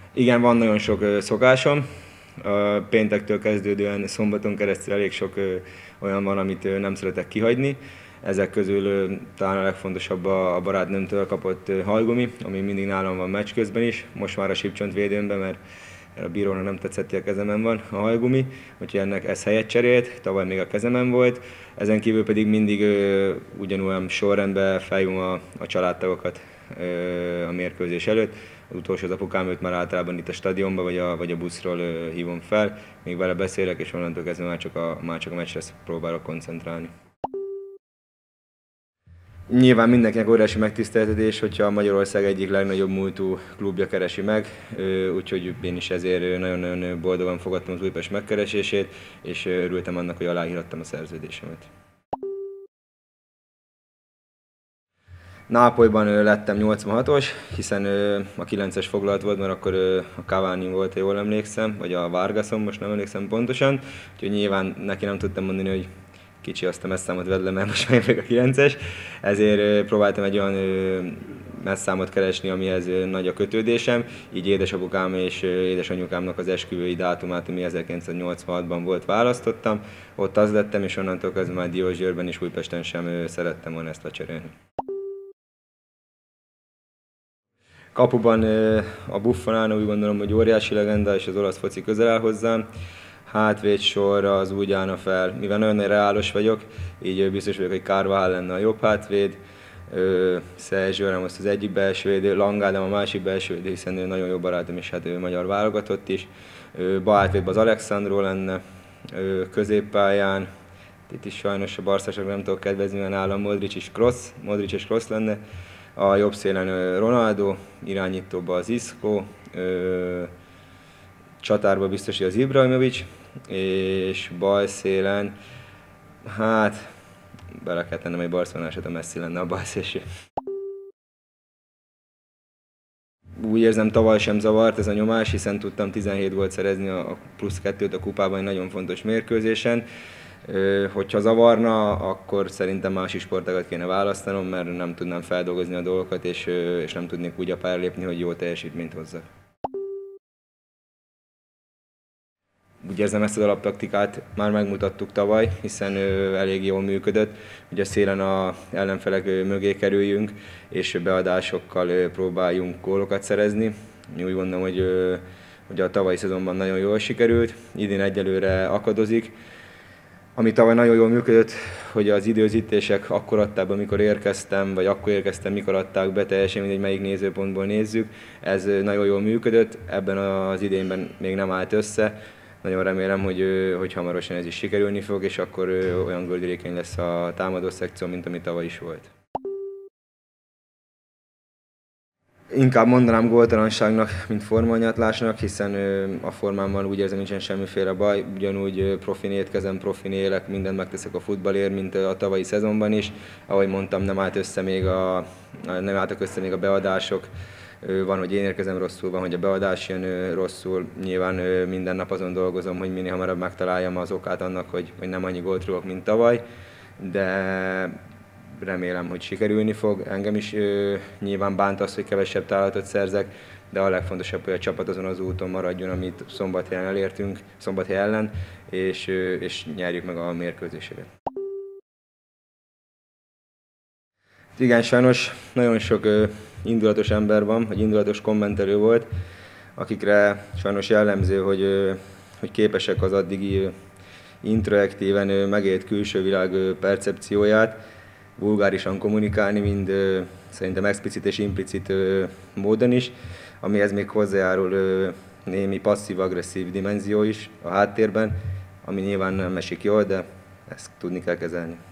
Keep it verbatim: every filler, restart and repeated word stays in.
Igen, van nagyon sok szokásom. Péntektől kezdődően szombaton keresztül elég sok olyan van, amit nem szeretek kihagyni. Ezek közül talán a legfontosabb a barátnőmtől kapott hajgumi, ami mindig nálam van meccs közben is. Most már a sípcsontvédőmben, mert a bírónak nem tetszett, hogy a kezemen van a hajgumi, úgyhogy ennek ez helyet cserélt, tavaly még a kezemen volt. Ezen kívül pedig mindig ö, ugyanolyan sorrendben felhívom a, a családtagokat ö, a mérkőzés előtt. Az utolsó az apukám, őt már általában itt a stadionba vagy a, vagy a buszról ö, hívom fel, még vele beszélek, és onnantól kezdve már csak a, már csak a meccsre próbálok koncentrálni. Nyilván mindenkinek óriási megtiszteltetés, hogyha Magyarország egyik legnagyobb múltú klubja keresi meg, úgyhogy én is ezért nagyon-nagyon boldogan fogadtam az Újpest megkeresését, és örültem annak, hogy aláírhattam a szerződésemet. Nápolyban lettem nyolcvanhatos, hiszen a kilences foglalt volt, mert akkor a Cavani volt, ha jól emlékszem, vagy a Vargason, most nem emlékszem pontosan, úgyhogy nyilván neki nem tudtam mondani, hogy kicsi azt a messzámot vedd le, mert most már a kilences, ezért próbáltam egy olyan messzámot keresni, amihez nagy a kötődésem, így édesapukám és édesanyukámnak az esküvői dátumát, ami ezerkilencszáznyolcvanhatban volt, választottam, ott az lettem, és onnantól kezdve már Diósgyőrben és Újpesten sem szerettem volna ezt lecserélni. Kapuban a Buffonano, úgy gondolom, hogy óriási legenda, és az olasz foci közel áll hozzám. Hátvéd sorra az úgy állna fel, mivel nagyon reálos vagyok, így biztos vagyok, hogy Carvajal lenne a jobb hátvéd, Sergio Ramos az egyik belsővédő, Langádám a másik belsővédő, hiszen ő nagyon jó barátom, és hát ő magyar válogatott is. Bal hátvédben az Alexandro lenne, középpályán, itt is sajnos a barszások nem tudok kedvezni, mert nálam Modric és Kroos, Modric és Kroos lenne. A jobb szélen Ronaldo, irányítóban az Isco, csatárban biztos, hogy az Ibrahimovic, és bal szélen, hát bele kell tennem egy barcelonásat, a Messi lenne a bal szélső. Úgy érzem, tavaly sem zavart ez a nyomás, hiszen tudtam tizenhét gólt szerezni a plusz kettőt a kupában egy nagyon fontos mérkőzésen. Hogyha zavarna, akkor szerintem másik sportágat kéne választanom, mert nem tudnám feldolgozni a dolgokat, és, és nem tudnék úgy a pályára lépni, hogy jó teljesítményt hozzak. Úgy érzem, ezt az alaptaktikát már megmutattuk tavaly, hiszen elég jól működött, hogy a szélen az ellenfelek mögé kerüljünk, és beadásokkal próbáljunk gólokat szerezni. Mi úgy gondolom, hogy, hogy a tavalyi szezonban nagyon jól sikerült, idén egyelőre akadozik. Ami tavaly nagyon jól működött, hogy az időzítések akkor adták be, amikor érkeztem, vagy akkor érkeztem, mikor adták be, teljesen mindegy, melyik nézőpontból nézzük. Ez nagyon jól működött, ebben az idényben még nem állt össze. Nagyon remélem, hogy, hogy hamarosan ez is sikerülni fog, és akkor olyan gördülékeny lesz a támadó szekció, mint ami tavaly is volt. Inkább mondanám góltalanságnak, mint formahanyatlásnak, hiszen a formámmal úgy érzem, nincsen semmiféle baj. Ugyanúgy profin étkezem, profin élek, mindent megteszek a futballért, mint a tavalyi szezonban is. Ahogy mondtam, nem állt össze még a, nem álltak össze még a beadások. Van, hogy én érkezem rosszul, van, hogy a beadás jön rosszul. Nyilván minden nap azon dolgozom, hogy minél hamarabb megtaláljam az okát annak, hogy, hogy nem annyi gólt rúgok, mint tavaly. De remélem, hogy sikerülni fog. Engem is ö, nyilván bánt az, hogy kevesebb találatot szerzek, de a legfontosabb, hogy a csapat azon az úton maradjon, amit Szombathelyen elértünk, Szombathely ellen, és, ö, és nyerjük meg a mérkőzéseket. Igen, sajnos nagyon sok ö, indulatos ember van, vagy indulatos kommentelő volt, akikre sajnos jellemző, hogy, ö, hogy képesek az addigi ö, introaktíven ö, megélt külső világ ö, percepcióját, vulgárisan kommunikálni, mind ö, szerintem explicit és implicit ö, módon is, amihez még hozzájárul ö, némi passzív-agresszív dimenzió is a háttérben, ami nyilván nem esik jól, de ezt tudni kell kezelni.